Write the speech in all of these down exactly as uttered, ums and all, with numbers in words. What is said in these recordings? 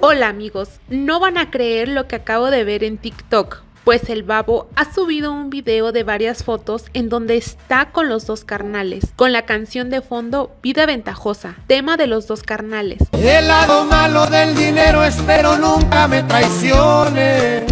Hola amigos, no van a creer lo que acabo de ver en TikTok, pues el Babo ha subido un video de varias fotos en donde está con los dos carnales, con la canción de fondo Vida Ventajosa, tema de los dos carnales. El lado malo del dinero espero nunca me traicione.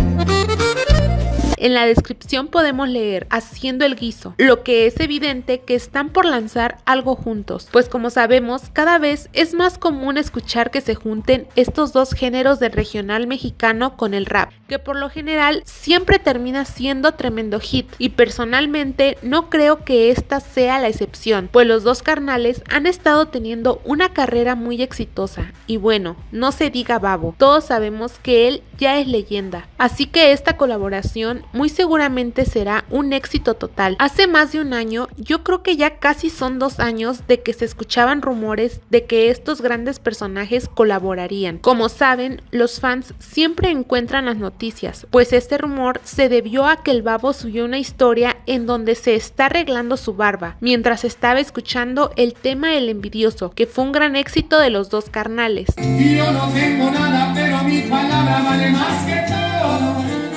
En la descripción podemos leer haciendo el guiso, lo que es evidente que están por lanzar algo juntos, pues como sabemos cada vez es más común escuchar que se junten estos dos géneros del regional mexicano con el rap, que por lo general siempre termina siendo tremendo hit, y personalmente no creo que esta sea la excepción, pues los dos carnales han estado teniendo una carrera muy exitosa, y bueno, no se diga Babo, todos sabemos que él ya es leyenda, así que esta colaboración muy seguramente será un éxito total. Hace más de un año, yo creo que ya casi son dos años de que se escuchaban rumores de que estos grandes personajes colaborarían. Como saben, los fans siempre encuentran las noticias, pues este rumor se debió a que el Babo subió una historia en donde se está arreglando su barba, mientras estaba escuchando el tema El Envidioso, que fue un gran éxito de los dos carnales. Y yo no tengo nada, pero mi palabra vale más que todo.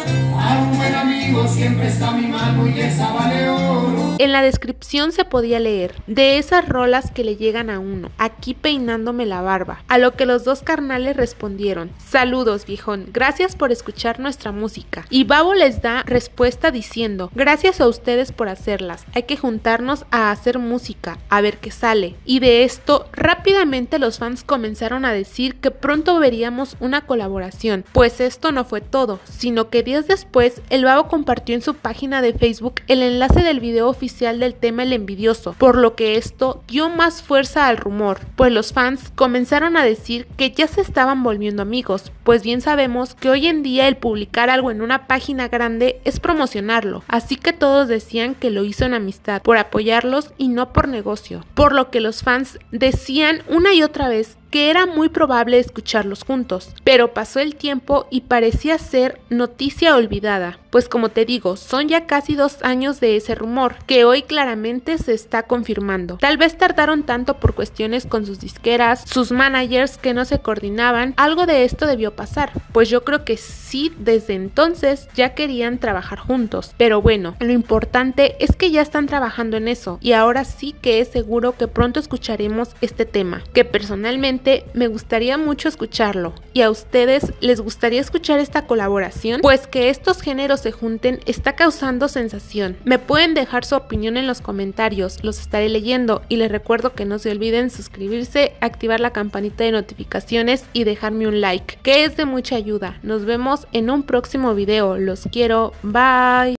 A un buen amigo siempre está mi mano y esa vale oro. En la descripción se podía leer, de esas rolas que le llegan a uno, aquí peinándome la barba, a lo que los dos carnales respondieron, saludos viejón, gracias por escuchar nuestra música, y Babo les da respuesta diciendo, gracias a ustedes por hacerlas, hay que juntarnos a hacer música, a ver qué sale, y de esto rápidamente los fans comenzaron a decir que pronto veríamos una colaboración, pues esto no fue todo, sino que días después el Babo compartió en su página de Facebook el enlace del video oficial del tema El Envidioso, por lo que esto dio más fuerza al rumor, pues los fans comenzaron a decir que ya se estaban volviendo amigos, pues bien sabemos que hoy en día el publicar algo en una página grande es promocionarlo, así que todos decían que lo hizo en amistad, por apoyarlos y no por negocio, por lo que los fans decían una y otra vez que era muy probable escucharlos juntos, pero pasó el tiempo y parecía ser noticia olvidada, pues como te digo, son ya casi dos años de ese rumor, que hoy claramente se está confirmando. Tal vez tardaron tanto por cuestiones con sus disqueras, sus managers que no se coordinaban, algo de esto debió pasar, pues yo creo que sí desde entonces ya querían trabajar juntos, pero bueno, lo importante es que ya están trabajando en eso, y ahora sí que es seguro que pronto escucharemos este tema, que personalmente me gustaría mucho escucharlo. ¿Y a ustedes les gustaría escuchar esta colaboración? Pues que estos géneros se junten está causando sensación. Me pueden dejar su opinión en los comentarios, los estaré leyendo, y les recuerdo que no se olviden suscribirse, activar la campanita de notificaciones y dejarme un like, que es de mucha ayuda. Nos vemos en un próximo video, los quiero, bye.